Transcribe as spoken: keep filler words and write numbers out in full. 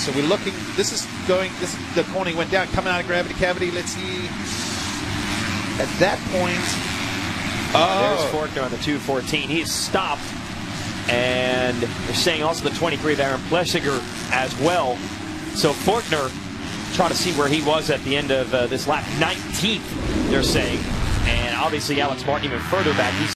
So we're looking, this is going, this is the corner he went down, coming out of gravity cavity. Let's see. At that point, oh. there's Forkner on the two fourteen. He's stopped. And they're saying also the twenty-three of Aaron Plessinger as well. So Forkner trying to see where he was at the end of uh, this lap. nineteenth, they're saying. And obviously Alex Martin even further back. He's